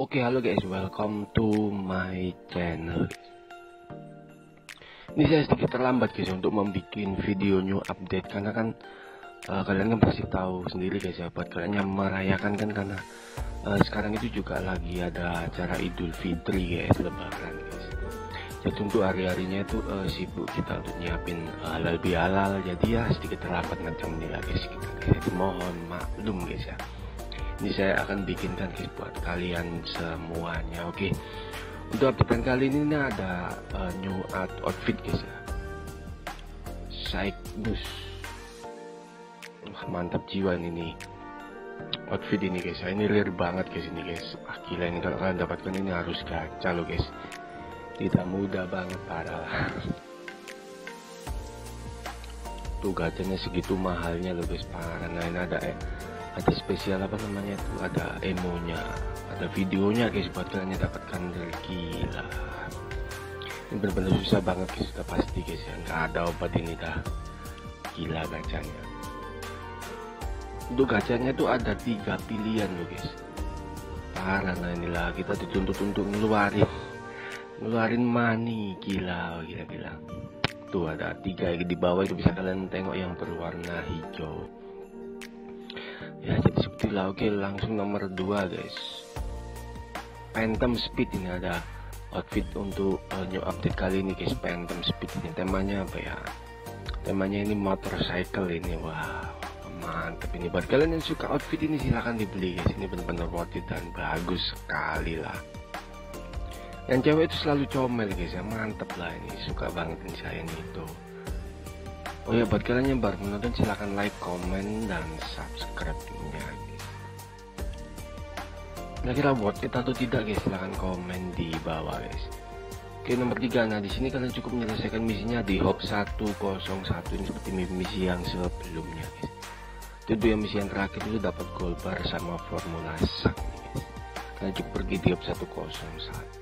Oke, halo guys, welcome to my channel. Ini saya sedikit terlambat guys untuk membuat video new update karena kan kalian kan pasti tahu sendiri guys ya, buat kalian yang merayakan kan, karena sekarang itu juga lagi ada acara Idul Fitri guys, Lebaran guys. Jadi untuk hari-harinya itu sibuk kita untuk nyiapin halal bihalal, jadi ya sedikit terlambat macam ini lah guys. Jadi mohon maklum guys ya. Ini saya akan bikinkan guys buat kalian semuanya. Oke, untuk updatean kali ini ada new outfit guys ya, Cygnus. Mantap jiwa ini outfit ini guys. Ini rare banget guys ini guys. Gila ini, kalau kalian dapatkan ini harus gacha loh guys, tidak mudah banget, parah. Tuh gacanya segitu mahalnya loh guys, parah. Nah ini ada spesial apa namanya itu, ada emonya, ada videonya guys buat kalian yang dapatkan. Gila, ini benar-benar susah banget guys, sudah pasti guys ya, nggak ada obat ini dah. Gila gacanya. Untuk gacanya tuh ada 3 pilihan loh guys, parah. Nah inilah kita dituntut untuk ngeluarin money. Gila. Tuh ada 3 di bawah itu, bisa kalian tengok yang berwarna hijau ya, jadi seperti lah. Oke, langsung nomor 2 guys, Phantom Speed. Ini ada outfit untuk new update kali ini guys, Phantom Speed. Ini temanya apa ya, temanya ini motorcycle ini. Wow, mantap ini. Buat kalian yang suka outfit ini silahkan dibeli guys, ini benar-benar worth it dan bagus sekali lah. Yang cewek itu selalu comel guys ya, mantep lah ini, suka banget ini saya ini itu. Oh ya, buat kalian yang baru menonton silahkan like, komen, dan subscribe-nya guys. Kira-kira worth it atau tidak guys, silahkan komen di bawah guys. Oke, nomor 3. Nah di sini kalian cukup menyelesaikan misinya di Hop 101. Ini seperti misi yang sebelumnya guys. Itu yang misi yang terakhir itu dapat gold bar sama formula sak guys. Kalian cukup pergi di Hop 101.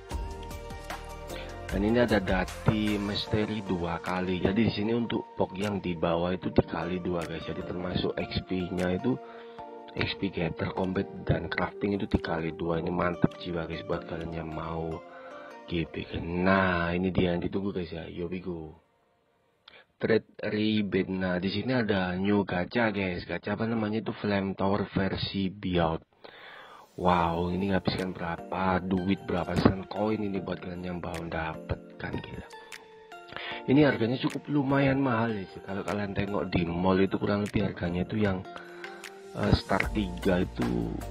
Dan ini ada dati misteri 2 kali. Jadi di sini untuk pok yang di bawah itu dikali 2 guys. Jadi termasuk XP-nya itu XP gather, combat, dan crafting itu dikali 2. Ini mantap jiwa guys buat kalian yang mau GP. Nah ini dia yang ditunggu guys ya. Yo go. Trade ribbon. Nah di sini ada new gacha guys. Gacha apa namanya itu, Flame Tower versi Beyond. Wow, ini ngabiskan berapa duit, berapa sen koin ini buat kalian yang mau dapatkan. Gila, ini harganya cukup lumayan mahal ya sih. Kalau kalian tengok di mall itu kurang lebih harganya itu yang start 3 itu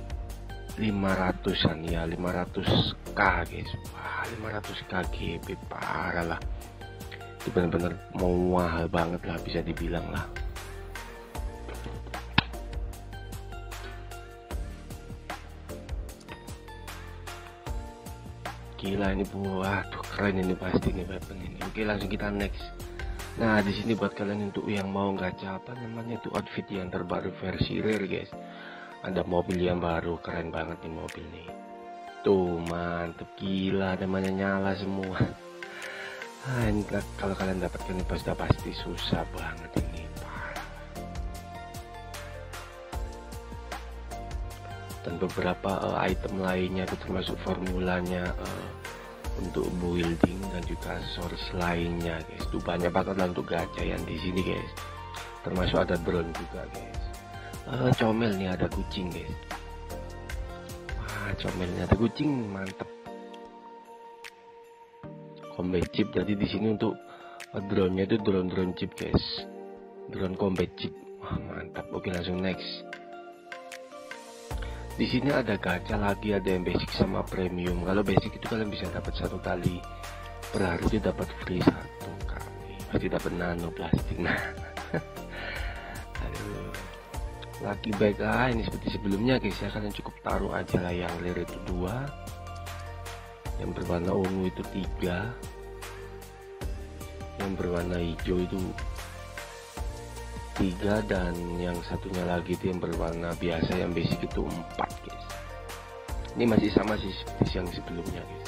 500-an ya, 500k guys. Wah, 500k GB, parah lah. Itu benar-benar mau mahal banget lah, bisa dibilang lah. Gila ini, buah tuh keren ini pasti nih weapon ini. Oke, langsung kita next. Nah di sini buat kalian untuk yang mau gacha apa namanya itu, outfit yang terbaru versi rare guys. Ada mobil yang baru, keren banget nih mobil nih. Tuh mantep, gila, namanya nyala semua. Ini kalau kalian dapatkan ini pasti susah banget ini, parah. Dan beberapa item lainnya itu termasuk formulanya untuk building dan juga aksesoris lainnya guys. Itu banyak banget lah untuk gacha yang di sini guys. Termasuk ada drone juga guys. Comel nih, ada kucing guys. Wah, comelnya ada kucing, mantep. Combat chip. Jadi di sini untuk drone-nya itu drone chip guys. Drone combat chip. Wah, mantap. Oke, langsung next. Di sini ada gacha lagi, ada yang basic sama premium. Kalau basic itu kalian bisa dapat 1 kali per hari, itu dapat free 1 kali. Pasti dapat nano plastik. Nah, aduh, lagi baik lah. Ini seperti sebelumnya guys ya, kalian cukup taruh aja lah. Yang rare itu 2, yang berwarna ungu itu 3, yang berwarna hijau itu 3, dan yang satunya lagi itu yang berwarna biasa yang basic itu 4 guys. Ini masih sama sih seperti yang sebelumnya guys.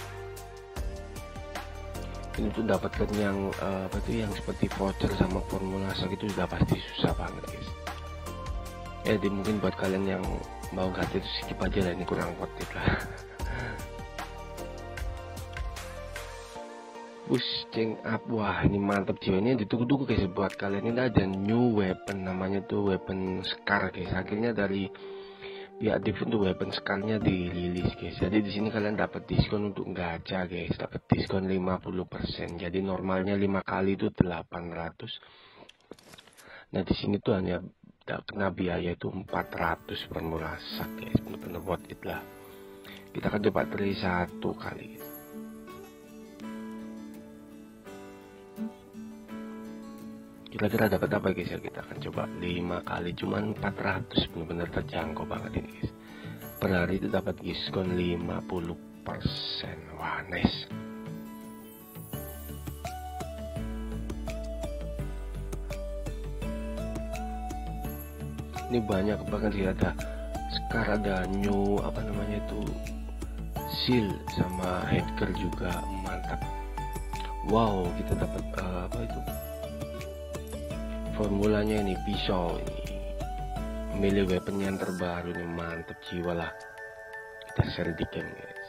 Ini tuh dapatkan yang apa tuh, yang seperti voucher sama formula sak itu sudah pasti susah banget guys. Ya, jadi mungkin buat kalian yang mau gacha itu skip aja lah, ini kurang worth it lah. push change up. Wah, ini mantap jiwa, ini ditunggu-tunggu guys buat kalian. Ini ada new weapon, namanya tuh weapon scar guys. Akhirnya dari pihak Div untuk weapon scarnya dirilis guys. Jadi di sini kalian dapat diskon untuk gacha guys, dapat diskon 50%. Jadi normalnya 5 kali itu 800. Nah di sini tuh hanya kena biaya itu 400 per murasak guys, bener-bener worth it lah. Kita akan coba try 1 kali. Kira-kira dapat apa guys ya? Kita akan coba 5 kali, cuman 400, bener-bener terjangkau banget ini guys. Per hari itu dapat diskon 50%. Wah nice. Ini banyak banget sih, ada sekarang ada new apa namanya itu seal sama headgear juga mantap. Wow, kita dapat apa itu formulanya ini, pisau ini, melee weapon yang terbaru nih, mantap jiwa lah. Kita share di game guys.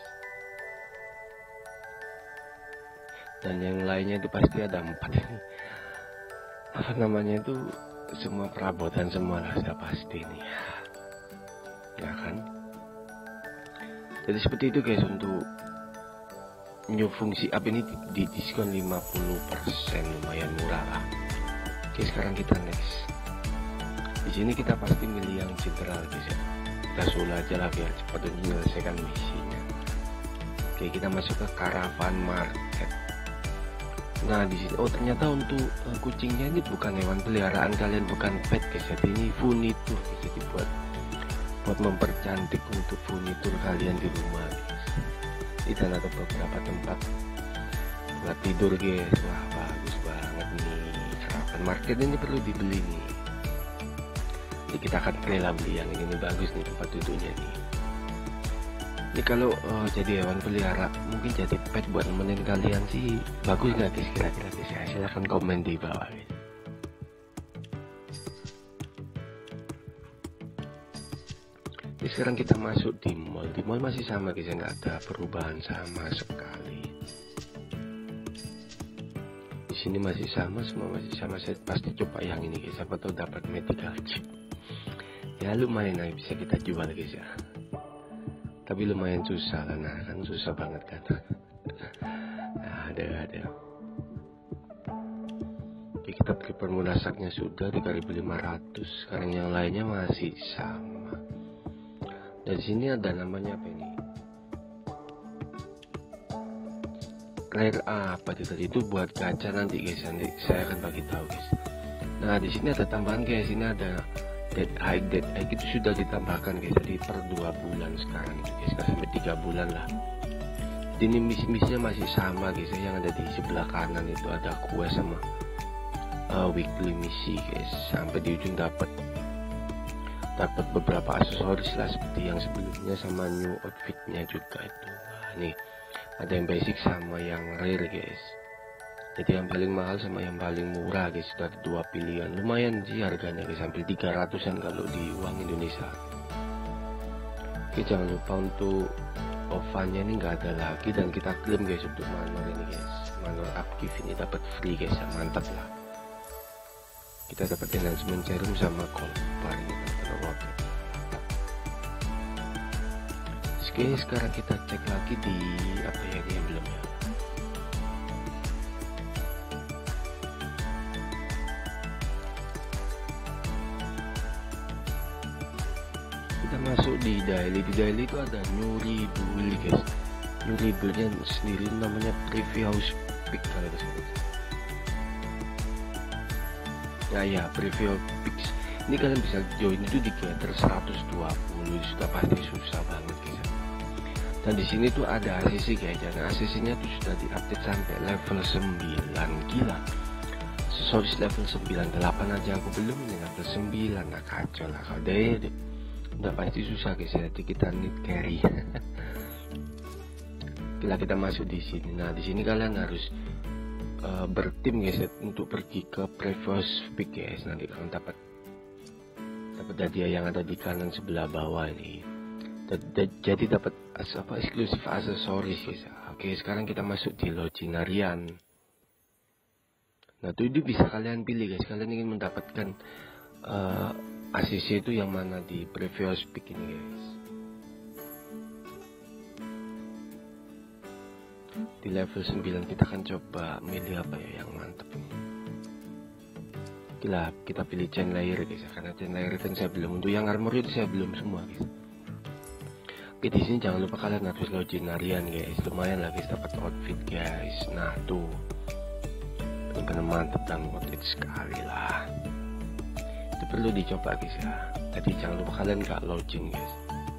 Dan yang lainnya itu pasti ada 4 ini. Apa namanya itu, semua perabotan semua lah sudah pasti nih ya kan. Jadi seperti itu guys untuk new fungsi up ini di diskon 50%, lumayan murah lah. Oke, sekarang kita next. Di sini kita pasti milih yang general guys ya. Kita solo aja lah biar cepat untuk menyelesaikan misinya. Oke, kita masuk ke caravan market. Nah di sini, oh ternyata untuk kucingnya ini bukan hewan peliharaan kalian, bukan pet guys. Jadi ini furnitur guys. Jadi buat mempercantik untuk furnitur kalian di rumah guys. Di sana ada beberapa tempat buat tidur guys. Wah bagus banget nih. Caravan market ini perlu dibeli nih. Jadi kita akan rela beli yang ini bagus nih tempat duduknya nih. Ini kalau jadi hewan pelihara, mungkin jadi pet buat nemenin kalian sih, bagus nggak guys kira-kira guys ya? Silahkan komen di bawah guys. Jadi sekarang kita masuk di mall. Di mall masih sama guys, nggak ada perubahan sama sekali. Di sini masih sama, semua masih sama. Saya pasti coba yang ini guys, siapa tahu dapat medical chip. Ya lumayan lah, bisa kita jual guys ya. Tapi lumayan susah lah, kan susah banget kan. Nah, ada. Oke, kita beli permurasaknya sudah 3.500. Sekarang yang lainnya masih sama. Dan sini ada namanya apa ini? Rare apa tadi itu buat gacha nanti guys. Nanti saya akan bagi tahu guys. Nah di sini ada tambahan guys. Ini ada Dead Egg itu sudah ditambahkan guys, jadi per 2 bulan sekarang itu guys, sampai 3 bulan lah. Ini misinya masih sama guys, yang ada di sebelah kanan itu ada quest sama weekly misi guys. Sampai di ujung dapat beberapa aksesoris lah seperti yang sebelumnya, sama new outfitnya juga itu. Wah, nih ada yang basic sama yang rare guys. Jadi yang paling mahal sama yang paling murah guys, sudah ada 2 pilihan. Lumayan sih harganya guys, hampir 300an kalau di uang Indonesia. Oke, jangan lupa untuk OVA-nya ini nggak ada lagi, dan kita klaim guys untuk manor ini guys. Manor upgift ini dapat free guys ya, mantap lah. Kita dapat enhancement serum sama gold bar ini benar-benar. Oke, sekarang kita cek lagi di apa ya, ini yang belum ya. Kita masuk di daily. Di daily itu ada new ribble guys. New ribble-nya sendiri namanya Privy House Peak kalian sebut. Ya Privy House Peak. Ini kalian bisa join itu di gather 120, sudah pasti susah banget guys. Dan di sini tuh ada ACC guys. Dan ACC-nya tuh sudah diupdate sampai level 9, gila. Aksesoris level 9, 8 aja aku belum, ini level 9, nah kacau lah kalau deh. Udah pasti susah guys ya, jadi kita need carry. Kita masuk di sini. Nah di sini kalian harus bertim guys ya, untuk pergi ke Previous Peak guys. Nanti kalian dapat hadiah yang ada di kanan sebelah bawah ini. Jadi dapat eksklusif aksesoris guys. Oke, sekarang kita masuk di login harian. Nah itu bisa kalian pilih guys, kalian ingin mendapatkan ACC itu yang mana di previous pick ini guys. Di level 9 kita akan coba milih apa ya yang mantap ini. Kita pilih chain layer guys, karena chain layer kan saya belum, untuk yang armor itu saya belum semua guys. Oke, di sini jangan lupa kalian harus login harian guys, lumayan lah guys dapat outfit guys. Nah tuh benar-benar mantap dan worth it sekali lah, itu perlu dicoba guys ya. Jadi jangan lupa kalian gak login guys.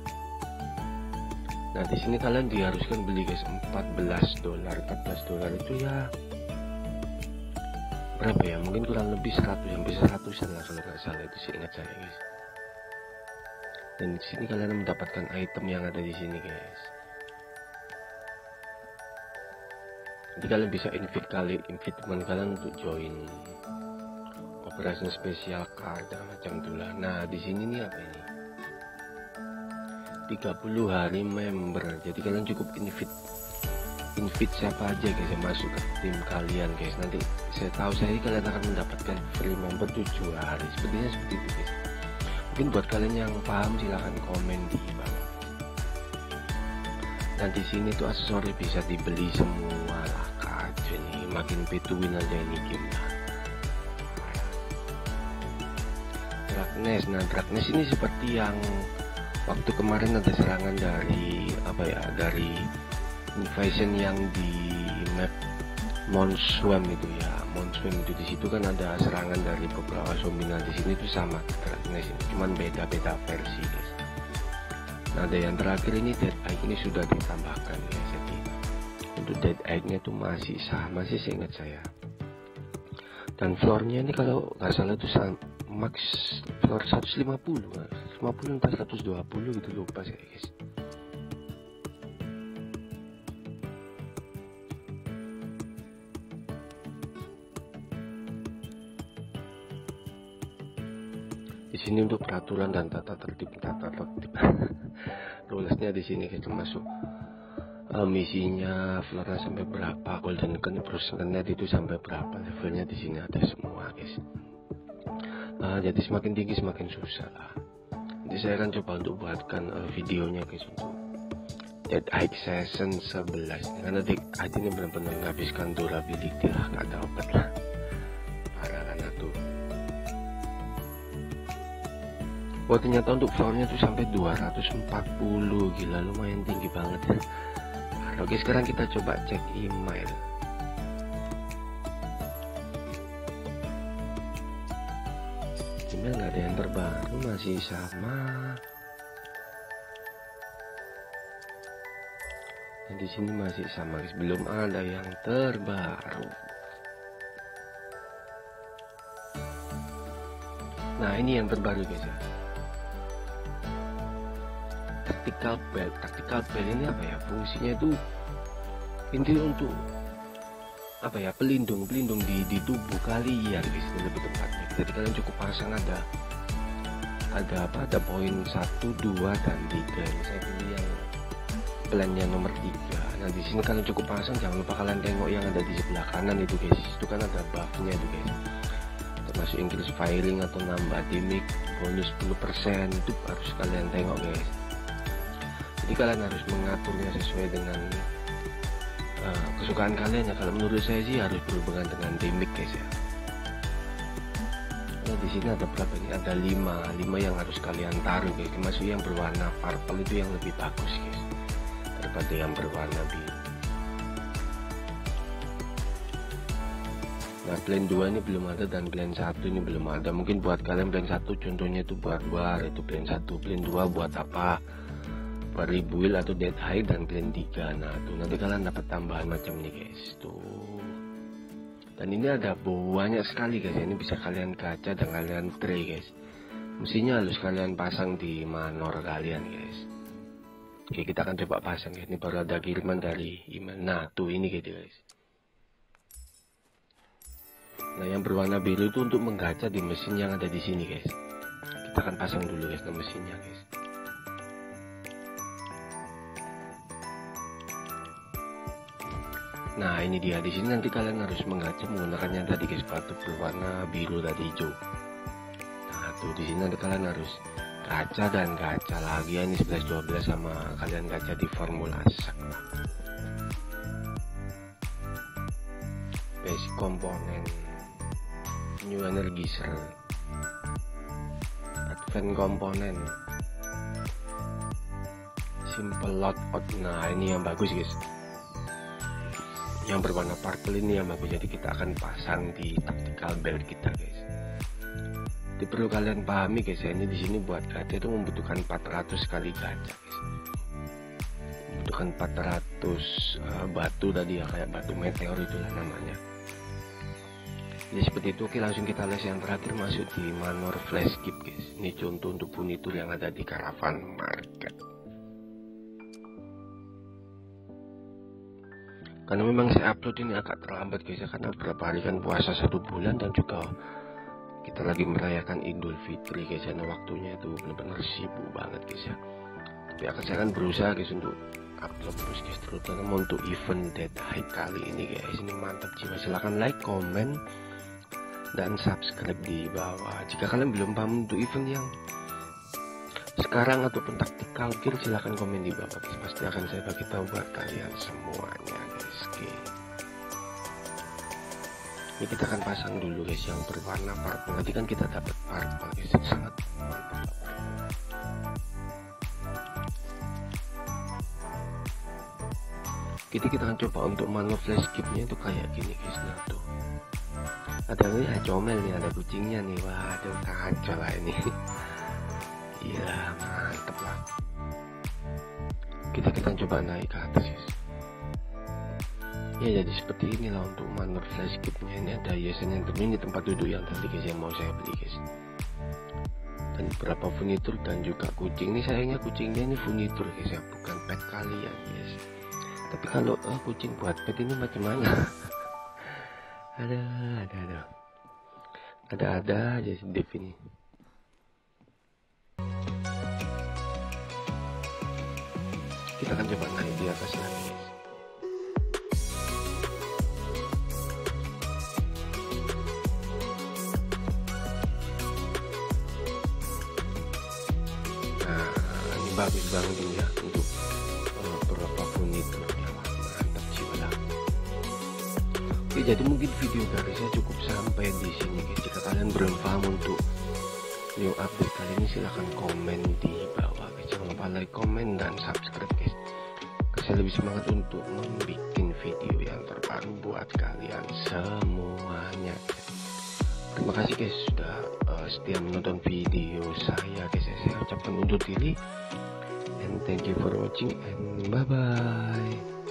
Nah di sini kalian diharuskan beli guys $14 itu ya berapa ya, mungkin kurang lebih 100 sampai 100an lah kalau nggak salah, itu sih ingat saya guys. Dan di sini kalian mendapatkan item yang ada di sini guys. Jadi kalian bisa invite teman kalian untuk join operation spesial card dan macam itulah. Nah di sini nih apa ini, 30 hari member, jadi kalian cukup invite siapa aja guys yang masuk ke tim kalian guys. Nanti saya tahu kalian akan mendapatkan free member 7 hari, sepertinya seperti itu guys. Mungkin buat kalian yang paham silahkan komen di bawah. Dan di sini tuh aksesoris bisa dibeli semua lah kak, ini makin pay to win aja ini game lah. Darkness, nah Darkness ini seperti yang waktu kemarin ada serangan dari apa ya, dari invasion yang di map Monswam itu ya, Monswam itu di situ kan ada serangan dari beberapa zombie. Nah di sini tuh sama Darkness ini, cuman beda versi guys. Nah ada yang terakhir ini Dead Egg ini sudah ditambahkan guys, jadi untuk Dead Egg-nya tuh masih sama sih seingat saya. Dan floornya ini kalau nggak salah tuh max floor 150 entah 120 gitu, lupa saya guys. Di sini untuk peraturan dan tata tertib rulesnya di sini guys, termasuk misinya, floornya sampai berapa, golden net itu sampai berapa, levelnya di sini ada semua guys. Jadi semakin tinggi semakin susah lah. Jadi saya akan coba untuk buatkan videonya guys untuk Dead Egg Season 11, karena Dead Egg ini benar-benar menghabiskan durability lah, nggak ada obat lah, parah kan tuh. Oh ternyata untuk floornya tuh sampai 240, gila lumayan tinggi banget ya. Oke sekarang kita coba cek email. Email nggak ada yang terbaru, masih sama. Dan di sini masih sama guys, belum ada yang terbaru. Nah ini yang terbaru guys ya, tactical belt ini apa ya fungsinya, itu intinya untuk apa ya, pelindung di tubuh kalian guys, lebih tepatnya. Jadi kalian cukup pasang ada poin 1, 2 dan 3. Ini saya pilih yang plannya nomor 3. Nah di sini kalian cukup pasang, jangan lupa kalian tengok yang ada di sebelah kanan itu guys, itu kan ada buffnya itu guys, termasuk increase firing atau nambah damage bonus 10%, itu harus kalian tengok guys. Jadi kalian harus mengaturnya sesuai dengan kesukaan kalian ya. Kalau menurut saya sih harus berhubungan dengan damage guys ya. Nah di sini ada berapa ini? Ada 5 yang harus kalian taruh guys. Termasuk yang berwarna purple itu yang lebih bagus guys daripada yang berwarna biru. Nah plan 2 ini belum ada, dan plan 1 ini belum ada. Mungkin buat kalian plan 1 contohnya itu buat war, itu plan 1. Plan 2 buat apa? Buat rebuild atau Dead Egg. Dan plan 3 nah tuh nanti kalian dapat tambahan macam ini guys tuh. Dan ini ada banyak sekali guys, ini bisa kalian gacha dan kalian trade guys. Mestinya harus kalian pasang di manor kalian guys. Oke kita akan coba pasang guys. Ini baru ada kiriman dari email. Nah tuh ini gitu guys. Nah yang berwarna biru itu untuk menggacha di mesin yang ada di sini guys. Kita akan pasang dulu guys ke mesinnya guys. Nah ini dia, di sini nanti kalian harus mengaca menggunakan yang tadi guys, batu berwarna biru tadi hijau. Nah tuh di sini nanti kalian harus gacha dan gacha lagi ya, ini 11-12 sama kalian gacha di formula sak. Basic komponen, new energy cell, advance komponen, simple loadout. Nah ini yang bagus guys, yang berwarna purple ini yang bagus, jadi kita akan pasang di tactical belt kita guys. Jadi perlu kalian pahami guys, ini di sini buat gacha itu membutuhkan 400 kali gacha guys, membutuhkan 400 batu tadi ya, kayak batu meteor itulah namanya. Jadi seperti itu. Oke, langsung kita les yang terakhir, masuk di manor flash skip guys. Ini contoh untuk furnitur yang ada di caravan market. Karena memang saya upload ini agak terlambat guys ya, karena beberapa hari kan puasa 1 bulan dan juga kita lagi merayakan Idul Fitri guys ya. Nah, waktunya itu benar-benar sibuk banget guys ya. Tapi saya akan berusaha guys untuk upload terus guys, terutama untuk event Dead High kali ini guys. Ini mantap jiwa. Silahkan like, komen, dan subscribe di bawah. Jika kalian belum paham untuk event yang sekarang ataupun tactical gear, silahkan komen di bawah guys. Pasti akan saya bagi tahu buat kalian semuanya guys. Oke, ini kita akan pasang dulu guys yang berwarna purple. Nanti kan kita dapat purple guys, sangat mantap. Kita akan coba untuk manor flash skipnya itu kayak gini guys. Nah tuh ada nih, comel nih, ada kucingnya nih. Waduh, kacau lah ini. Iya, mantep lah. Kita coba naik ke atas guys. Ya jadi seperti inilah untuk manor flash skipnya. Ini ada hiasan yang ini tempat duduk yang tadi guys yang mau saya beli guys, dan beberapa furnitur dan juga kucing. Ini sayangnya kucingnya ini furnitur guys ya, bukan pet kalian guys. Tapi kalau kucing buat pet ini macam mana? ada aja si Dev ini. Kita akan coba naik di atas lagi guys. Nah ini bagus banget ini ya untuk beberapa furnitur. Mantap jiwa lah. Oke, jadi mungkin video dari saya cukup sampai di sini guys. Jika kalian belum paham untuk new update kali ini, silahkan komen di bawah guys. Jangan lupa like, komen, dan subscribe guys. Saya lebih semangat untuk membuat video yang terbaru buat kalian semuanya. Terima kasih guys sudah setia menonton video saya guys. Saya ucapkan undur diri, and thank you for watching, and bye bye.